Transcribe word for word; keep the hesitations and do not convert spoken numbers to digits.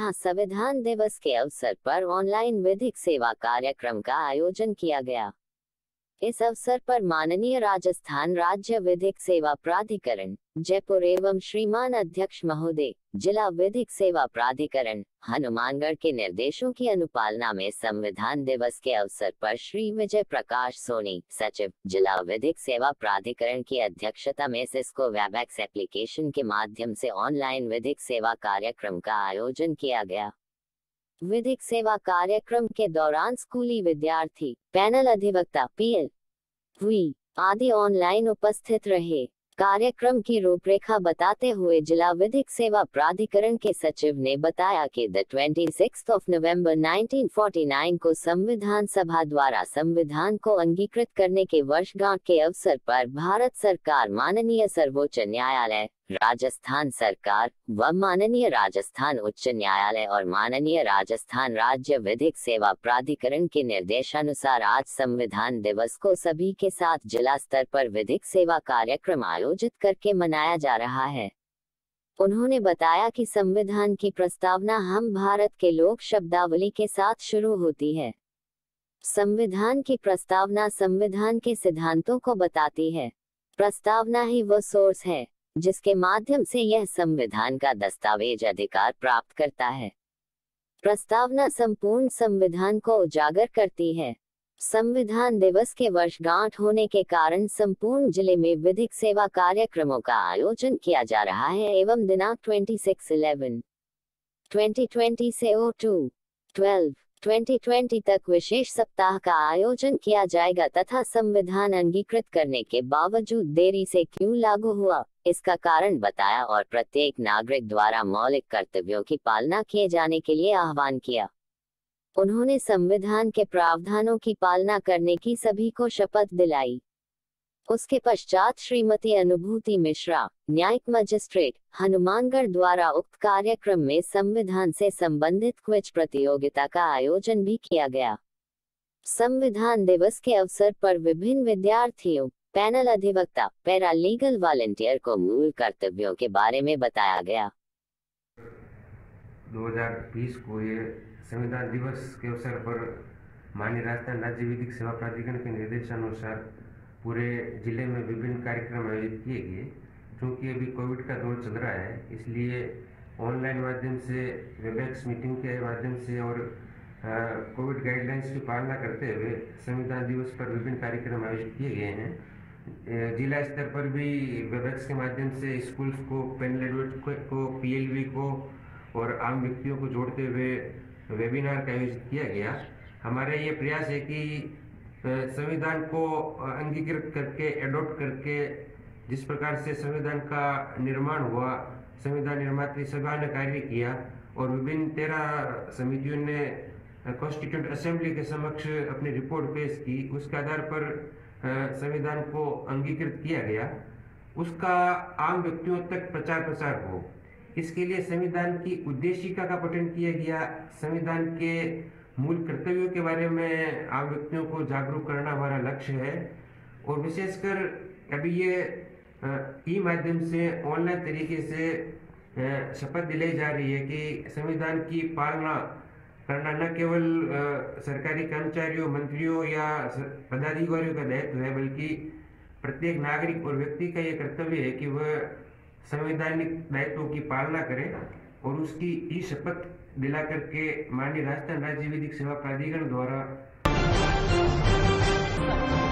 जहां संविधान दिवस के अवसर पर ऑनलाइन विधिक सेवा कार्यक्रम का आयोजन किया गया। इस अवसर पर माननीय राजस्थान राज्य विधिक सेवा प्राधिकरण जयपुर एवं श्रीमान अध्यक्ष महोदय, जिला विधिक सेवा प्राधिकरण हनुमानगढ़ के निर्देशों की अनुपालना में संविधान दिवस के अवसर पर श्री विजय प्रकाश सोनी, सचिव, जिला विधिक सेवा प्राधिकरण की अध्यक्षता में सिस्को वेबएक्स एप्लीकेशन के माध्यम से ऑनलाइन विधिक सेवा कार्यक्रम का आयोजन किया गया। विधिक सेवा कार्यक्रम के दौरान स्कूली विद्यार्थी, पैनल अधिवक्ता, पीएल, वी आदि ऑनलाइन उपस्थित रहे। कार्यक्रम की रूपरेखा बताते हुए जिला विधिक सेवा प्राधिकरण के सचिव ने बताया कि द छब्बीस ऑफ नवंबर उन्नीस सौ उनचास को संविधान सभा द्वारा संविधान को अंगीकृत करने के वर्षगांठ के अवसर पर भारत सरकार, माननीय सर्वोच्च न्यायालय, राजस्थान सरकार व माननीय राजस्थान उच्च न्यायालय और माननीय राजस्थान राज्य विधिक सेवा प्राधिकरण के निर्देशानुसार आज संविधान दिवस को सभी के साथ जिला स्तर पर विधिक सेवा कार्यक्रम आयोजित करके मनाया जा रहा है। उन्होंने बताया कि संविधान की प्रस्तावना हम भारत के लोक शब्दावली के साथ शुरू होती है। संविधान की प्रस्तावना संविधान के सिद्धांतों को बताती है। प्रस्तावना ही वो सोर्स है जिसके माध्यम से यह संविधान का दस्तावेज अधिकार प्राप्त करता है। प्रस्तावना संपूर्ण संविधान को उजागर करती है। संविधान दिवस के वर्षगांठ होने के कारण संपूर्ण जिले में विधिक सेवा कार्यक्रमों का आयोजन किया जा रहा है एवं दिनांक छब्बीस ग्यारह दो हज़ार बीस से दो बारह दो हज़ार बीस तक विशेष सप्ताह का आयोजन किया जाएगा तथा संविधान अंगीकृत करने के बावजूद देरी से क्यों लागू हुआ, इसका कारण बताया और प्रत्येक नागरिक द्वारा मौलिक कर्तव्यों की पालना किए जाने के लिए आह्वान किया। उन्होंने संविधान के प्रावधानों की पालना करने की सभी को शपथ दिलाई। उसके पश्चात श्रीमती अनुभूति मिश्रा, न्यायिक मजिस्ट्रेट, हनुमानगढ़ द्वारा उक्त कार्यक्रम में संविधान से संबंधित क्विज प्रतियोगिता का आयोजन भी किया गया। संविधान दिवस के अवसर पर विभिन्न विद्यार्थियों, पैनल अधिवक्ता, पैरा लीगल वॉलंटियर को मूल कर्तव्यों के बारे में बताया गया। दो हज़ार बीस को ये संविधान दिवस के अवसर पर माननीय राजस्थान राज्य विधिक सेवा प्राधिकरण के निर्देशानुसार पूरे जिले में विभिन्न कार्यक्रम आयोजित किए गए। क्योंकि अभी कोविड का दौर चल रहा है, इसलिए ऑनलाइन माध्यम से, वेबएक्स मीटिंग के माध्यम से और कोविड गाइडलाइंस की पालना करते हुए संविधान दिवस पर विभिन्न कार्यक्रम आयोजित किए गए हैं। जिला स्तर पर भी वेबएक्स के माध्यम से स्कूल्स को, पैनल एडवोकेट को, पीएलवी को और आम व्यक्तियों को जोड़ते हुए वेबिनार का आयोजित किया गया। हमारा ये प्रयास है कि संविधान को अंगीकृत करके, एडॉप्ट करके, जिस प्रकार से संविधान का निर्माण हुआ, संविधान निर्मात्री सभा ने कार्य किया और विभिन्न तेरह समितियों ने कॉन्स्टिट्यूएंट असेंबली के समक्ष अपनी रिपोर्ट पेश की, उसके आधार पर संविधान को अंगीकृत किया गया, उसका आम व्यक्तियों तक प्रचार प्रसार हो। इसके लिए संविधान की उद्देशिका का पठन किया गया। संविधान के मूल कर्तव्यों के बारे में आम व्यक्तियों को जागरूक करना हमारा लक्ष्य है और विशेषकर अभी ये ई माध्यम से, ऑनलाइन तरीके से शपथ दिलाई जा रही है कि संविधान की पालना करना न केवल सरकारी कर्मचारियों, मंत्रियों या पदाधिकारियों का दायित्व है, बल्कि प्रत्येक नागरिक और व्यक्ति का ये कर्तव्य है कि वह संवैधानिक दायित्वों की पालना करें और उसकी ई शपथ दिला करके माननीय राजस्थान राज्य विधिक सेवा प्राधिकरण द्वारा